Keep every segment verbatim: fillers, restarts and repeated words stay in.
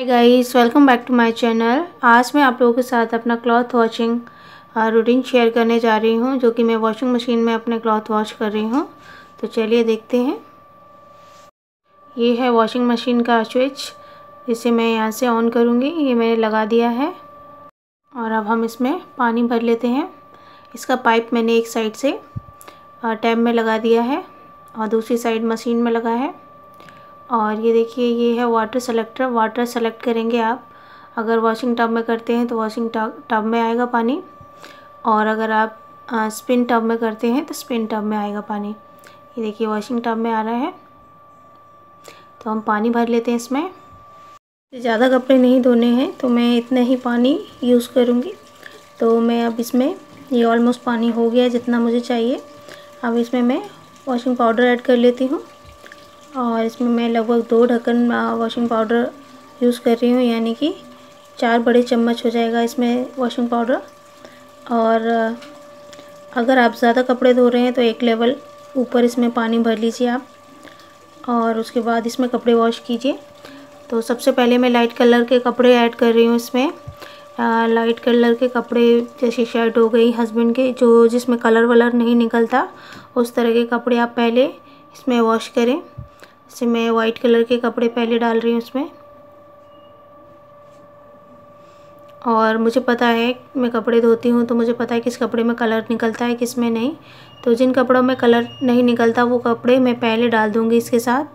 Hi guys, welcome back to my channel. आज मैं आप लोगों के साथ अपना क्लॉथ वॉशिंग रूटीन शेयर करने जा रही हूं, जो कि मैं वॉशिंग मशीन में अपने क्लॉथ वॉश कर रही हूं। तो चलिए देखते हैं। ये है वॉशिंग मशीन का स्विच, जिसे मैं यहां से ऑन करूंगी। ये मैंने लगा दिया है और अब हम इसमें पानी भर लेते हैं। इसका पाइप मैंने एक साइड से टैप में लगा दिया है और दूसरी साइड मशीन में लगा है। और ये देखिए, ये है वाटर सेलेक्टर। वाटर सेलेक्ट करेंगे आप। अगर वॉशिंग टब में करते हैं तो वॉशिंग टब में आएगा पानी, और अगर आप स्पिन टब में करते हैं तो स्पिन टब में आएगा पानी। ये देखिए वॉशिंग टब में आ रहा है। तो हम पानी भर लेते हैं इसमें। ज़्यादा कपड़े नहीं धोने हैं तो मैं इतना ही पानी यूज़ करूँगी। तो मैं अब इसमें, ये ऑलमोस्ट पानी हो गया जितना मुझे चाहिए। अब इसमें मैं वॉशिंग पाउडर ऐड कर लेती हूँ, और इसमें मैं लगभग दो ढक्कन वॉशिंग पाउडर यूज़ कर रही हूँ, यानी कि चार बड़े चम्मच हो जाएगा इसमें वॉशिंग पाउडर। और अगर आप ज़्यादा कपड़े धो रहे हैं तो एक लेवल ऊपर इसमें पानी भर लीजिए आप, और उसके बाद इसमें कपड़े वॉश कीजिए। तो सबसे पहले मैं लाइट कलर के कपड़े ऐड कर रही हूँ इसमें। आ, लाइट कलर के कपड़े जैसे शर्ट हो गई हस्बैंड के, जो जिसमें कलर वलर नहीं निकलता, उस तरह के कपड़े आप पहले इसमें वॉश करें। जैसे मैं वाइट कलर के कपड़े पहले डाल रही हूँ इसमें। और मुझे पता है, मैं कपड़े धोती हूँ तो मुझे पता है किस कपड़े में कलर निकलता है किस में नहीं। तो जिन कपड़ों में कलर नहीं निकलता वो कपड़े मैं पहले डाल दूँगी इसके साथ।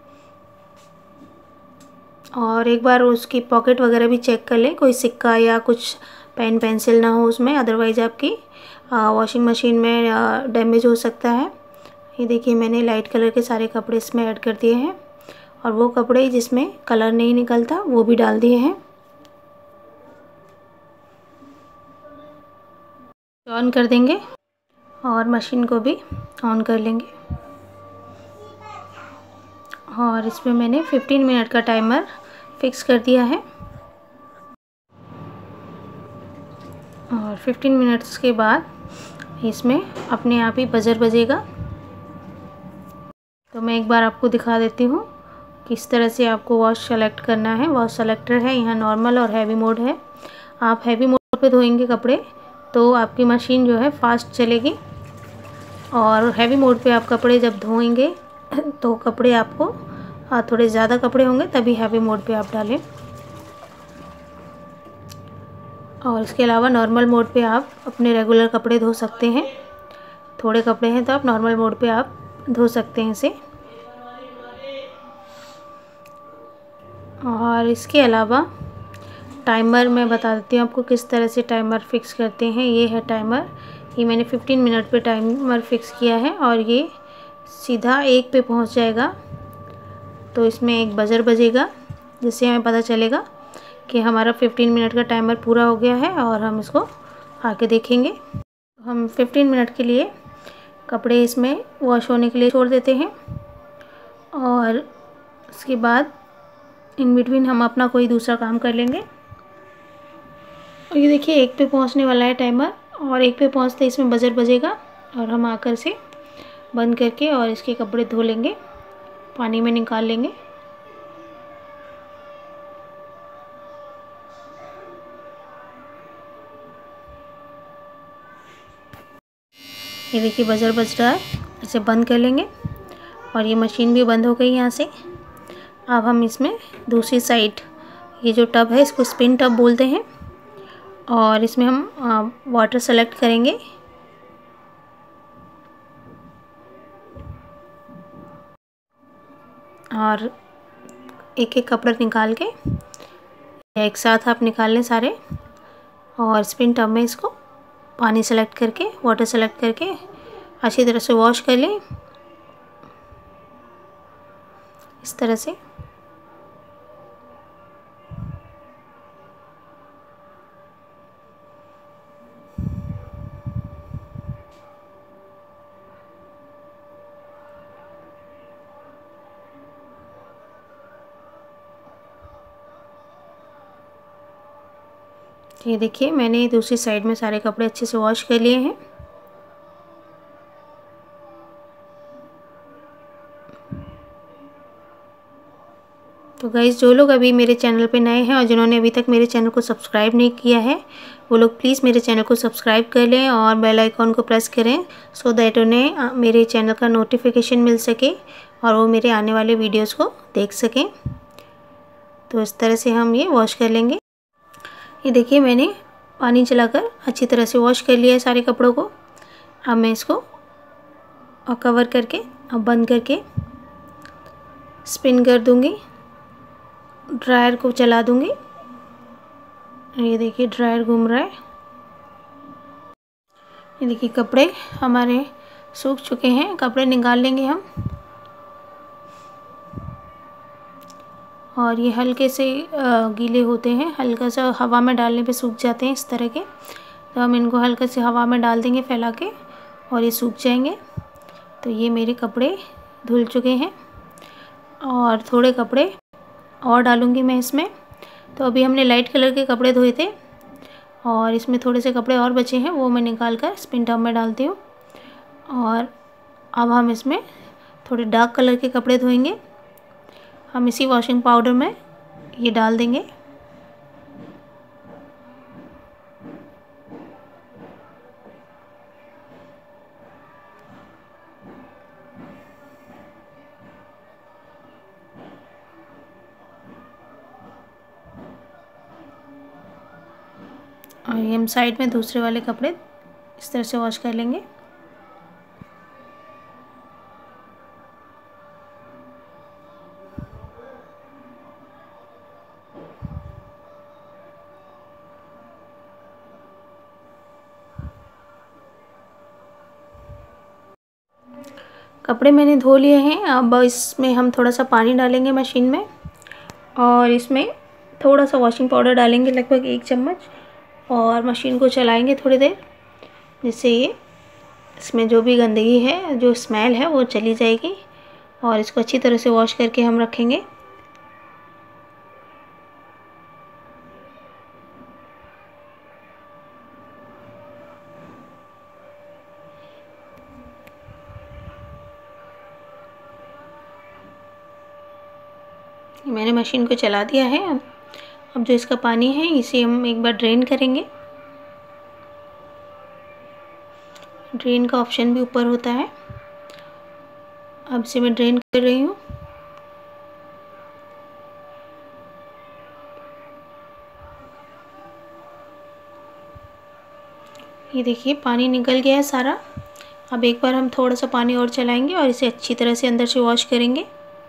और एक बार उसकी पॉकेट वगैरह भी चेक कर लें, कोई सिक्का या कुछ पेन पेंसिल ना हो उसमें, अदरवाइज़ आपकी वॉशिंग मशीन में डैमेज हो सकता है। ये देखिए, मैंने लाइट कलर के सारे कपड़े इसमें ऐड कर दिए हैं, और वो कपड़े जिसमें कलर नहीं निकलता वो भी डाल दिए हैं। ऑन कर देंगे और मशीन को भी ऑन कर लेंगे। और इसमें मैंने पंद्रह मिनट का टाइमर फिक्स कर दिया है, और पंद्रह मिनट्स के बाद इसमें अपने आप ही बजर बजेगा। तो मैं एक बार आपको दिखा देती हूँ किस तरह से आपको वॉश सेलेक्ट करना है। वॉश सेलेक्टर है यहाँ, नॉर्मल और हैवी मोड है। आप हैवी मोड पे धोएंगे कपड़े तो आपकी मशीन जो है फास्ट चलेगी, और हैवी मोड पे आप कपड़े जब धोएंगे तो कपड़े आपको थोड़े ज़्यादा कपड़े होंगे तभी हैवी मोड पे आप डालें। और इसके अलावा नॉर्मल मोड पे आप अपने रेगुलर कपड़े धो सकते हैं। थोड़े कपड़े हैं तो आप नॉर्मल मोड पे आप धो सकते हैं इसे। और इसके अलावा टाइमर मैं बता देती हूँ आपको किस तरह से टाइमर फिक्स करते हैं। ये है टाइमर, ये मैंने पंद्रह मिनट पे टाइमर फिक्स किया है, और ये सीधा एक पे पहुँच जाएगा। तो इसमें एक बजर बजेगा, जिससे हमें पता चलेगा कि हमारा पंद्रह मिनट का टाइमर पूरा हो गया है, और हम इसको आके देखेंगे। हम पंद्रह मिनट के लिए कपड़े इसमें वॉश होने के लिए छोड़ देते हैं, और उसके बाद इन बिटवीन हम अपना कोई दूसरा काम कर लेंगे। और ये देखिए, एक पे पहुंचने वाला है टाइमर, और एक पे पहुंचते इसमें बजर बजेगा, और हम आकर से बंद करके और इसके कपड़े धो लेंगे, पानी में निकाल लेंगे। ये देखिए बजर बज रहा है, इसे बंद कर लेंगे, और ये मशीन भी बंद हो गई यहाँ से। अब हम इसमें दूसरी साइड, ये जो टब है इसको स्पिन टब बोलते हैं, और इसमें हम वाटर सेलेक्ट करेंगे। और एक एक कपड़ा निकाल के एक साथ आप निकाल लें सारे, और स्पिन टब में इसको पानी सेलेक्ट करके, वाटर सेलेक्ट करके अच्छी तरह से वॉश कर लें, इस तरह से। ये देखिए, मैंने दूसरी साइड में सारे कपड़े अच्छे से वॉश कर लिए हैं। तो गाइस, जो लोग अभी मेरे चैनल पे नए हैं और जिन्होंने अभी तक मेरे चैनल को सब्सक्राइब नहीं किया है, वो लोग प्लीज़ मेरे चैनल को सब्सक्राइब कर लें और बेल आइकॉन को प्रेस करें, सो दैट उन्हें मेरे चैनल का नोटिफिकेशन मिल सके और वो मेरे आने वाले वीडियोस को देख सकें। तो इस तरह से हम ये वॉश कर लेंगे। ये देखिए, मैंने पानी चलाकर अच्छी तरह से वॉश कर लिया है सारे कपड़ों को। अब मैं इसको और कवर करके अब बंद करके स्पिन कर दूंगी, ड्रायर को चला दूंगी। ये देखिए, ड्रायर घूम रहा है। ये देखिए, कपड़े हमारे सूख चुके हैं। कपड़े निकाल लेंगे हम, और ये हल्के से गीले होते हैं, हल्का सा हवा में डालने पे सूख जाते हैं इस तरह के। तो हम इनको हल्का से हवा में डाल देंगे फैला के, और ये सूख जाएंगे। तो ये मेरे कपड़े धुल चुके हैं, और थोड़े कपड़े और डालूंगी मैं इसमें। तो अभी हमने लाइट कलर के कपड़े धोए थे, और इसमें थोड़े से कपड़े और बचे हैं, वो मैं निकाल कर स्पिन टब में डालती हूँ। और अब हम इसमें थोड़े डार्क कलर के कपड़े धोएंगे। हम इसी वॉशिंग पाउडर में ये डाल देंगे। और ये हम साइड में दूसरे वाले कपड़े इस तरह से वॉश कर लेंगे। कपड़े मैंने धो लिए हैं। अब इसमें हम थोड़ा सा पानी डालेंगे मशीन में, और इसमें थोड़ा सा वॉशिंग पाउडर डालेंगे, लगभग एक चम्मच, और मशीन को चलाएंगे थोड़ी देर, जिससे ये इसमें जो भी गंदगी है, जो स्मेल है, वो चली जाएगी। और इसको अच्छी तरह से वॉश करके हम रखेंगे। मैंने मशीन को चला दिया है। अब जो इसका पानी है, इसे हम एक बार ड्रेन करेंगे। ड्रेन का ऑप्शन भी ऊपर होता है। अब इसे मैं ड्रेन कर रही हूँ। ये देखिए, पानी निकल गया है सारा। अब एक बार हम थोड़ा सा पानी और चलाएंगे और इसे अच्छी तरह से अंदर से वॉश करेंगे।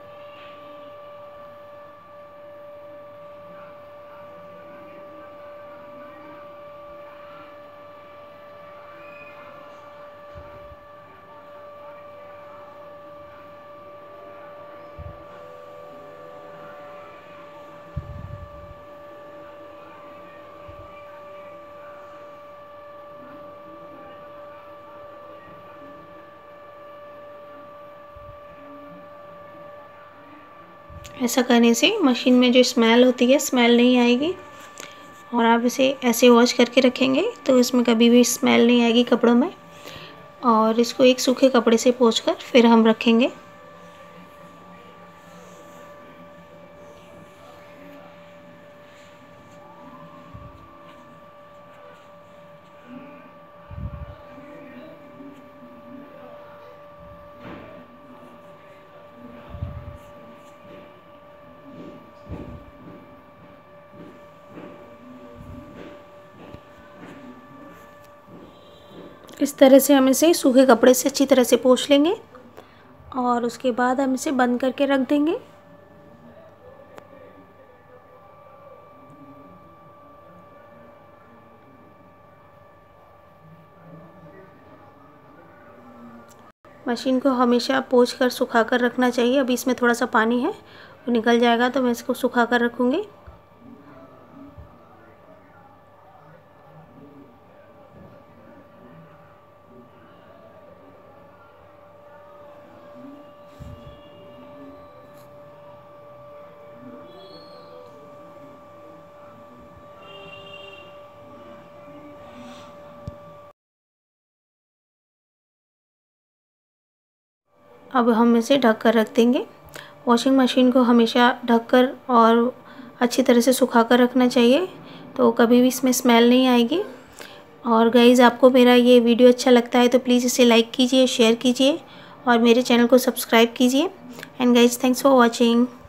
ऐसा करने से मशीन में जो स्मेल होती है, स्मेल नहीं आएगी। और आप इसे ऐसे वॉश करके रखेंगे तो इसमें कभी भी स्मेल नहीं आएगी कपड़ों में। और इसको एक सूखे कपड़े से पोंछकर फिर हम रखेंगे। इस तरह से हम इसे सूखे कपड़े से अच्छी तरह से पोंछ लेंगे, और उसके बाद हम इसे बंद करके रख देंगे। मशीन को हमेशा पोंछ कर सुखा कर रखना चाहिए। अभी इसमें थोड़ा सा पानी है, वो निकल जाएगा तो मैं इसको सुखा कर रखूँगी। अब हम इसे ढक कर रख देंगे, वॉशिंग मशीन को हमेशा ढककर और अच्छी तरह से सुखा कर रखना चाहिए, तो कभी भी इसमें स्मेल नहीं आएगी। और गाइज़, आपको मेरा ये वीडियो अच्छा लगता है तो प्लीज़ इसे लाइक कीजिए, शेयर कीजिए और मेरे चैनल को सब्सक्राइब कीजिए। And guys, thanks for watching.